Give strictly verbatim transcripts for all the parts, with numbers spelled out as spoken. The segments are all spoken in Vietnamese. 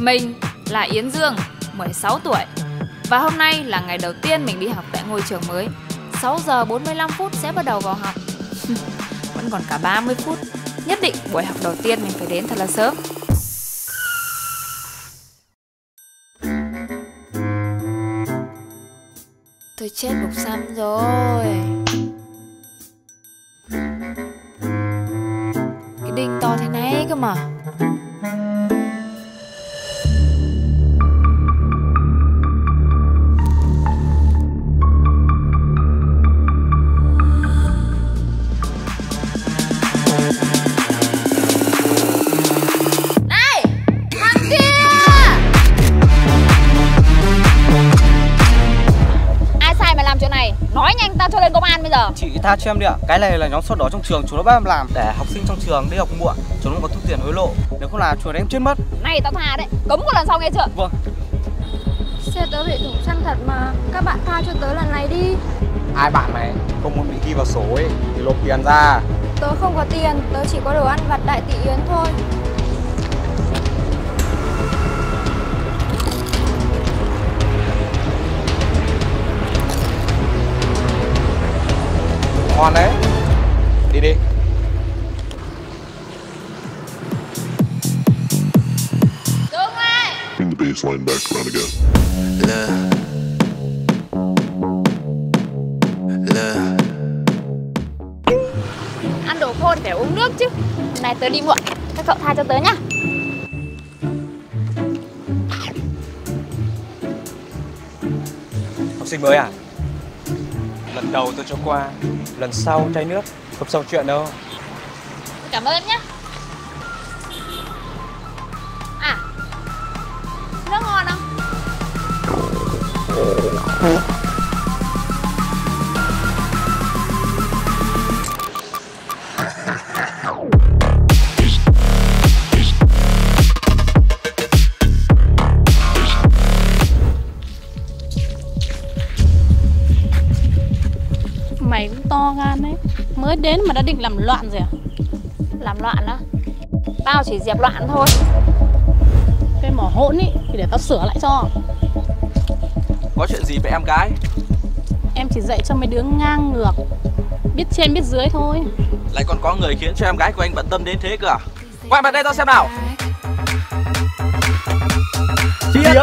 Mình là Yến Dương, mười sáu tuổi. Và hôm nay là ngày đầu tiên mình đi học tại ngôi trường mới. Sáu giờ bốn mươi lăm phút sẽ bắt đầu vào học. Vẫn còn cả ba mươi phút. Nhất định buổi học đầu tiên mình phải đến thật là sớm. Tôi chết Mục Xăm rồi. Cái đinh to thế này cơ mà. Này, thằng kia! Ai sai mà làm chuyện này? Nói nhanh tao cho lên công an bây giờ. Chị tha cho em đi ạ. Cái này là nhóm sốt đỏ trong trường, chúng nó bắt em làm để học sinh trong trường đi học muộn. Chúng nó có thu tiền hối lộ. Nếu không làm chuột em chết mất. Này tao tha đấy, cấm một lần sau nghe chưa? Vâng. Xe tớ bị thủng xăng thật mà. Các bạn tha cho tớ lần này đi. Ai bạn này không muốn bị ghi vào số ấy thì nộp tiền ra. Tớ không có tiền, tớ chỉ có đồ ăn vặt Đại Tỷ Yến thôi. Ngon đấy. Đi đi. Dương ơi! Bring the baseline back around again. Look. Look. Ăn đồ khô thì phải uống nước chứ. Hôm nay tớ đi muộn, các cậu tha cho tớ nhá. Học sinh mới à? Lần đầu tôi cho qua, lần sau chai nước, không xong chuyện đâu. Cảm ơn nhá. À, nước ngon không? Mày cũng to gan đấy. Mới đến mà đã định làm loạn rồi à? Làm loạn á? Tao chỉ dẹp loạn thôi. Cái mỏ hỗn ý thì để tao sửa lại cho. Có chuyện gì vậy em gái? Em chỉ dạy cho mấy đứa ngang ngược, biết trên biết dưới thôi. Lại còn có người khiến cho em gái của anh bận tâm đến thế cơ à? Quay mặt đây tao xem nào. Chị Yến!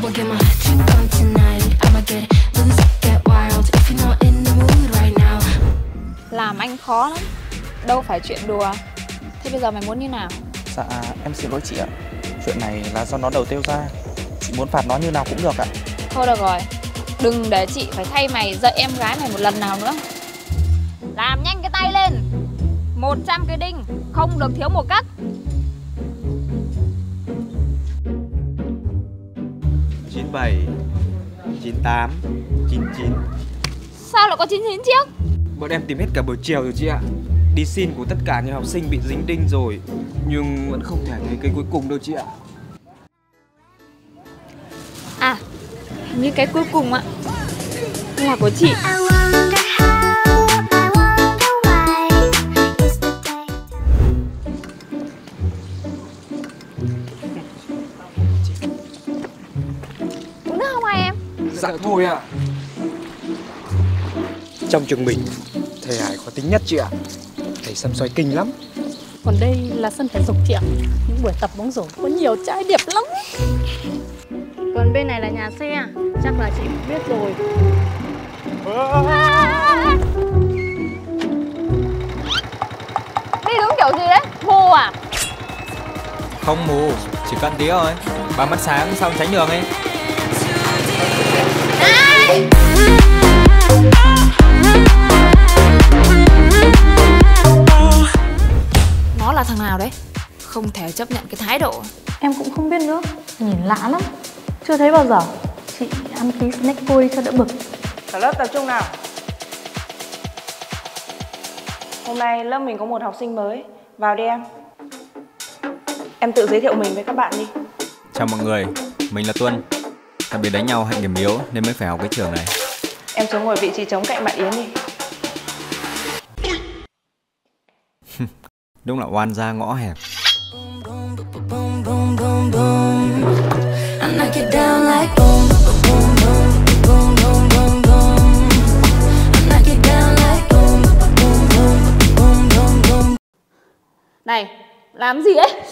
Làm anh khó lắm, đâu phải chuyện đùa. Thế bây giờ mày muốn như nào? Dạ em xin lỗi chị ạ. Chuyện này là do nó đầu tiêu ra. Chị muốn phạt nó như nào cũng được ạ. Thôi được rồi, đừng để chị phải thay mày dạy em gái mày một lần nào nữa. Làm nhanh cái tay lên. Một trăm cái đinh, không được thiếu một cắt. Chín bảy, chín tám, chín chín. Sao lại có chín chín chiếc? Bọn em tìm hết cả buổi chiều rồi chị ạ. Đi xin của tất cả những học sinh bị dính đinh rồi, nhưng vẫn không thể thấy cái cuối cùng đâu chị ạ. À, như cái cuối cùng ạ là của chị. Uống nước không ai em? Dạ thôi ạ. Trong trường mình, thầy Hải có tính nhất chị ạ. Thầy xăm xoay kinh lắm. Còn đây là sân thể dục chị ạ. Những buổi tập bóng rổ có nhiều trai đẹp lắm. Còn bên này là nhà xe, chắc là chị cũng biết rồi. À! Đi đứng kiểu gì đấy? Mù à? Không mù, chỉ cận tí thôi. Ba mắt sáng sao tránh đường ấy. Ai? Nó là thằng nào đấy? Không thể chấp nhận cái thái độ. Em cũng không biết nữa. Nhìn lạ lắm. Chưa thấy bao giờ. Chị ăn tí snack vui cho đỡ bực. Cả lớp tập trung nào. Hôm nay lớp mình có một học sinh mới. Vào đi em. Em tự giới thiệu mình với các bạn đi. Chào mọi người, mình là Tuân. Đặc biệt đánh nhau hạnh điểm yếu nên mới phải học cái trường này. Em xuống ngồi vị trí trống cạnh bạn Yến đi. Đúng là oan gia ngõ hẹp. Làm gì ấy?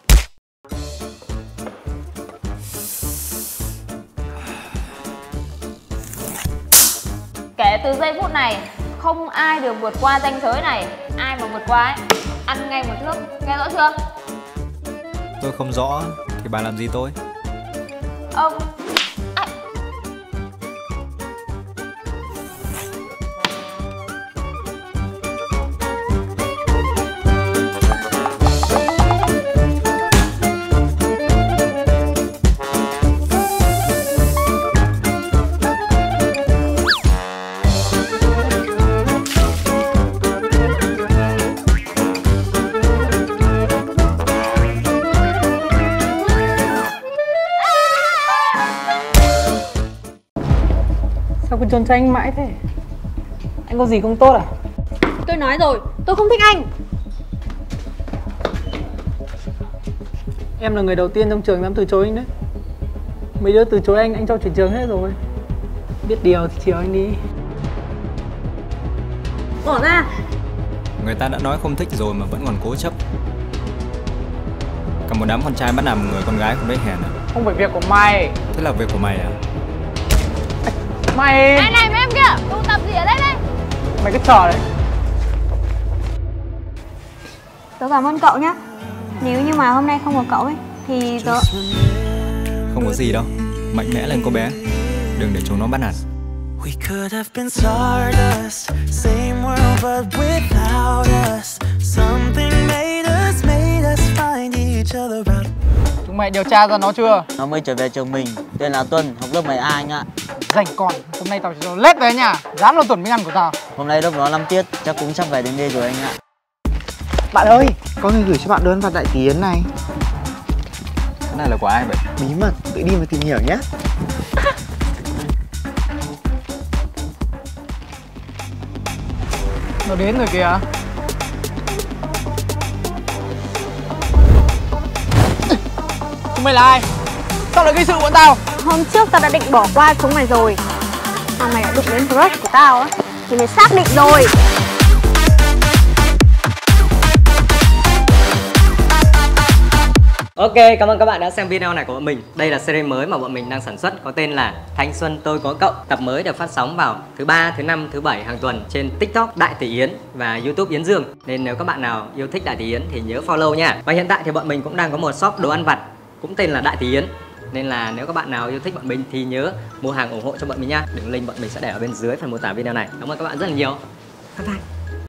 Kể từ giây phút này, không ai được vượt qua ranh giới này. Ai mà vượt qua ấy, ăn ngay một thước. Nghe rõ chưa? Tôi không rõ thì bà làm gì tôi? Ông à. Sao cứ trốn tránh mãi thế? Anh có gì không tốt à? Tôi nói rồi, tôi không thích anh. Em là người đầu tiên trong trường dám từ chối anh đấy. Mấy đứa từ chối anh, anh cho chuyển trường hết rồi. Biết điều thì chiều anh đi. Bỏ ra. Người ta đã nói không thích rồi mà vẫn còn cố chấp. Cả một đám con trai bắt nạt một người con gái không biết hèn à? Không phải việc của mày. Thế là việc của mày à? Mày... Này này mấy em kia, tụ tập gì ở đây đây? Mày cứ trò đấy. Tớ cảm ơn cậu nhá. Nếu như mà hôm nay không có cậu ấy thì tớ... Không có gì đâu. Mạnh mẽ lên cô bé. Đừng để chúng nó bắt nạt. We could have been stardust, same world but without us. Something made us, made us find each other out. Chúng mày điều tra ra nó chưa? Nó mới trở về trường mình, tên là Tuân, học lớp mười A anh ạ. Rảnh con, hôm nay tao chỉ cho lết về nhà, dám là tuần mới ăn của tao. Hôm nay lớp nó năm tiết, chắc cũng sắp về đến đây rồi anh ạ. Bạn ơi, có người gửi cho bạn đơn phạt Đại Tí Yến này. Cái này là của ai vậy? Bí mật, tự đi mà tìm hiểu nhé. Nó đến rồi kìa. Chúng mày là ai? Sao lại gây sự bọn tao? Hôm trước tao đã định bỏ qua chúng mày rồi. Mà mày đã đụng đến crush của tao á thì mày xác định rồi. Ok, cảm ơn các bạn đã xem video này của bọn mình. Đây là series mới mà bọn mình đang sản xuất có tên là Thanh Xuân Tôi Có Cậu. Tập mới được phát sóng vào thứ ba, thứ năm, thứ bảy hàng tuần trên TikTok Đại Tỷ Yến và YouTube Yến Dương. Nên nếu các bạn nào yêu thích Đại Tỷ Yến thì nhớ follow nha. Và hiện tại thì bọn mình cũng đang có một shop đồ ăn vặt cũng tên là Đại Tỷ Yến. Nên là nếu các bạn nào yêu thích bọn mình thì nhớ mua hàng ủng hộ cho bọn mình nha. Đường link bọn mình sẽ để ở bên dưới phần mô tả video này. Cảm ơn các bạn rất là nhiều. Bye bye.